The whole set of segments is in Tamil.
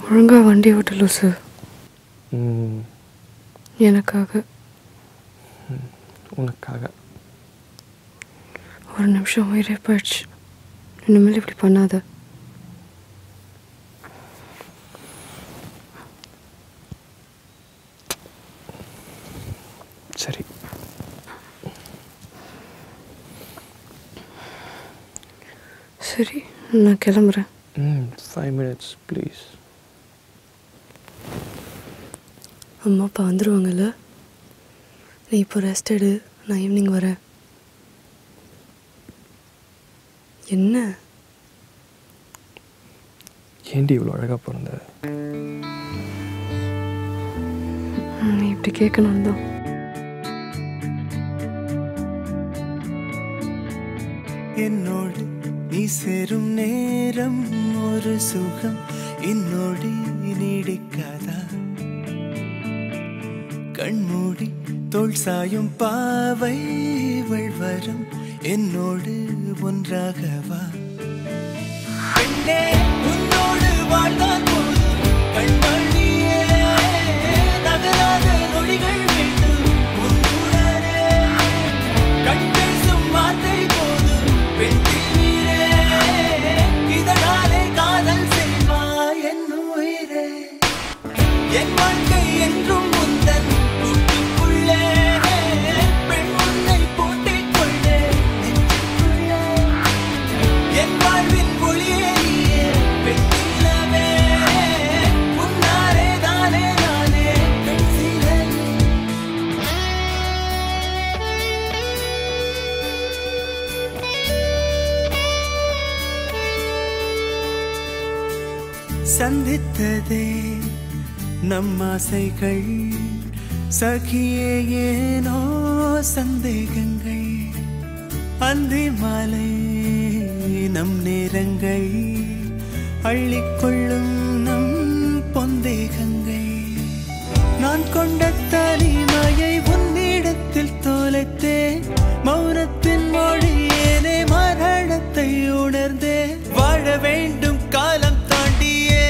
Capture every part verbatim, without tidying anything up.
ஒழுங்கா வண்டி ஓட்டு லூசு. எனக்காக. உனக்காக. ஒரு நிமிஷம் உயிரே போயிடுச்சு. இனிமேல் இப்படி பண்ணாத. சரி. சரி, நான் கிளம்புறேன். ம் ஃபைவ் மினிட்ஸ் ப்ளீஸ். அம்மா அப்பா வந்துடுவாங்கல்ல? நீ இப்போ ரெஸ்ட் எடு, நான் ஈவினிங் வரேன். என்ன? ஏண்டி இவ்வளோ அழகாக பிறந்த? நீ இப்படி கேட்கணும் தான். என்னோடு நீ சேரும் நேரம் ஒரு சுகம் என்னோடு நீடிக்காதா? கண்மூடி தோள் சாயும் பாவை வரும் என்னோடு ஒன்றாகவா? பெண்ணே உன்னோடு வாழ்ந்தால் போதும் கண்மணியே, நகராத நொடிகள் வேண்டும் உன்னுடனே. கண் பேசும் வார்த்தை போதும் பெண் தீரே, இதனாலே காதல் செய்வாய் என் உயிரே. என் வாழ்க்கை என்றும் முந்தன் கூட்டுக்குள்ளே, பெண் உன்னை பூட்டிக் கொள்ளே நெஞ்சுக்குள்ளே. என் வாழ்வின் ஒளியே நீயே பெண் நிலவே, உன்னாலே தானே நானே பெண் சிலை. சந்தித்ததே நம் ஆசைகள், சகியே ஏனோ சந்தேகங்கள். அந்தி மாலை நம் நேரங்கள், அள்ளிக்கொள்ளும் நம் பொந்தேகங்கள். நான் கொண்ட தனிமையை உன்னிடத்தில் தொலைத்தே, மௌனத்தின் மொழியேனே மரணத்தை உணர்ந்தே. வாழ வேண்டும் காலம் தாண்டியே,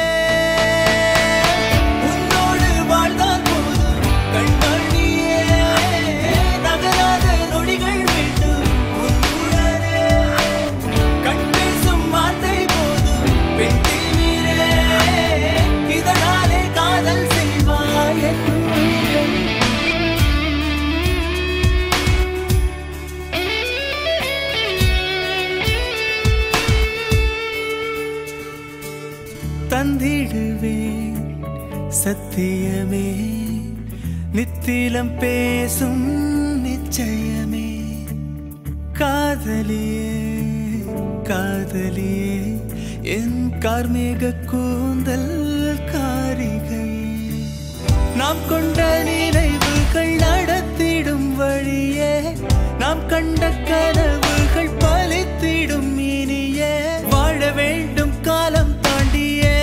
உன்னோடு வாழ்ந்தால் போதும் கண்மணியே, நகராத நொடிகள் வேண்டும் உன்னுடனே. கண் பேசும் வார்த்தை போதும் பெண் தீரே, இதனாலே காதல் செய்வாய் என் உயிரே. தந்திடுவேன் சத்தியமே, நித்திலம் பேசும் நிச்சயமே. காதலியே காதலியே என் கார்மேக கூந்தல் காரிகையே. நாம் கொண்ட நினைவுகள் நடத்திடும் வழியே, நாம் கண்ட கனவுகள் பலித்திடும் இனியே. வாழ வேண்டும் காலம் தாண்டியே,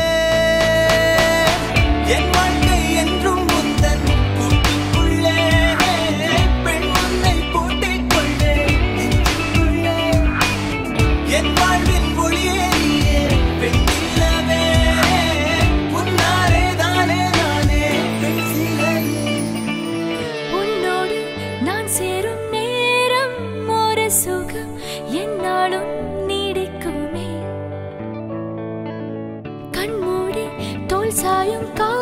என் வாழ்க்கை என்றும் முந்தன் கூட்டுக்குள்ளே, பெண் உன்னை பூட்டிக் கொண்டே நெஞ்சுக்குள்ளே. என் வாழ்வின் ஒளியே நீயே பெண் நிலவே, உன்னாலே தானே நானே பெண் சிலையே. உன்னோடு நான் சேரும் நேரம் ஒரு சுகம் என்னாலும் நீடிக்குமே. கண்மூடி தோள் சாயும் கா